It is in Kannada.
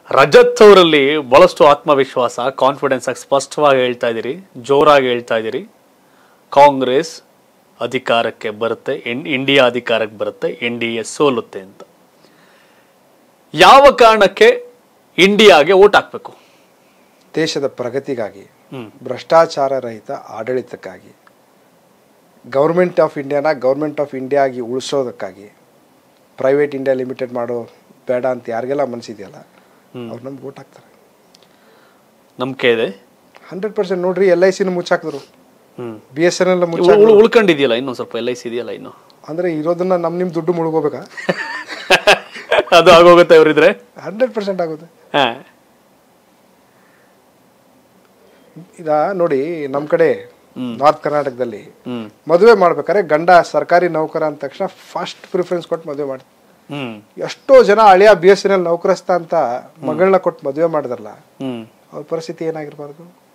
ರಜತ್ ಅವರಲ್ಲಿ ಬಹಳಷ್ಟು ಆತ್ಮವಿಶ್ವಾಸ, ಕಾನ್ಫಿಡೆನ್ಸ್ ಆಗಿ ಸ್ಪಷ್ಟವಾಗಿ ಹೇಳ್ತಾ ಇದ್ದೀರಿ, ಜೋರಾಗಿ ಹೇಳ್ತಾ ಇದ್ದೀರಿ. ಕಾಂಗ್ರೆಸ್ ಅಧಿಕಾರಕ್ಕೆ ಬರುತ್ತೆ, ಇಂಡಿಯಾ ಅಧಿಕಾರಕ್ಕೆ ಬರುತ್ತೆ, NDA ಸೋಲುತ್ತೆ ಅಂತ. ಯಾವ ಕಾರಣಕ್ಕೆ ಇಂಡಿಯಾಗೆ ವೋಟ್ ಹಾಕ್ಬೇಕು? ದೇಶದ ಪ್ರಗತಿಗಾಗಿ, ಭ್ರಷ್ಟಾಚಾರ ರಹಿತ ಆಡಳಿತಕ್ಕಾಗಿ, ಗೌರ್ಮೆಂಟ್ ಆಫ್ ಇಂಡಿಯಾನ ಗೌರ್ಮೆಂಟ್ ಆಫ್ ಇಂಡಿಯಾ ಆಗಿ ಉಳಿಸೋದಕ್ಕಾಗಿ, ಪ್ರೈವೇಟ್ ಇಂಡಿಯಾ ಲಿಮಿಟೆಡ್ ಮಾಡೋ ಬೇಡ ಅಂತ ಯಾರಿಗೆಲ್ಲ ಮನಸ್ಸಿದೆಯಲ್ಲ ಅವ್ರು ನಮ್ಗೆ ವೋಟ್ ಹಾಕ್ತಾರೆ. ನಂಬಿಕೆ ಇದೆ 100%. ನೋಡ್ರಿ, LICನ ಮುಚ್ಚಾಕಿದ್ರು, BSNL ಉಳ್ಕೊಂಡಿದೆಯಲ್ಲ, ಇನ್ನೊಂದು ಸ್ವಲ್ಪ LIC ಇದೆಯಲ್ಲ ಇನ್ನು. ಅಂದ್ರೆ ಇರೋದನ್ನ ನಿಮ್ ದುಡ್ಡು ಮುಳುಗೋಬೇಕಾ? ಅದು ಆಗೋಗುತ್ತೆ ಅವರಿದ್ರೆ 100% ಆಗುತ್ತೆ. ಇದ ನೋಡಿ, ನಮ್ ಕಡೆ ನಾರ್ತ್ ಕರ್ನಾಟಕದಲ್ಲಿ ಮದುವೆ ಮಾಡ್ಬೇಕಾದ್ರೆ ಗಂಡ ಸರ್ಕಾರಿ ನೌಕರ ಅಂದ ತಕ್ಷಣ ಫಸ್ಟ್ ಪ್ರಿಫರೆನ್ಸ್ ಕೊಟ್ಟು ಮದುವೆ ಮಾಡ್ತಾರೆ. ಎಷ್ಟೋ ಜನ ಹಳೆಯ BSNL ನೌಕರಸ್ಥ ಅಂತ ಮಗಳನ್ನ ಕೊಟ್ಟು ಮದುವೆ ಮಾಡಿದ್ರಲ್ಲ, ಅವ್ರ ಪರಿಸ್ಥಿತಿ ಏನಾಗಿರ್ಬಾರ್ದು?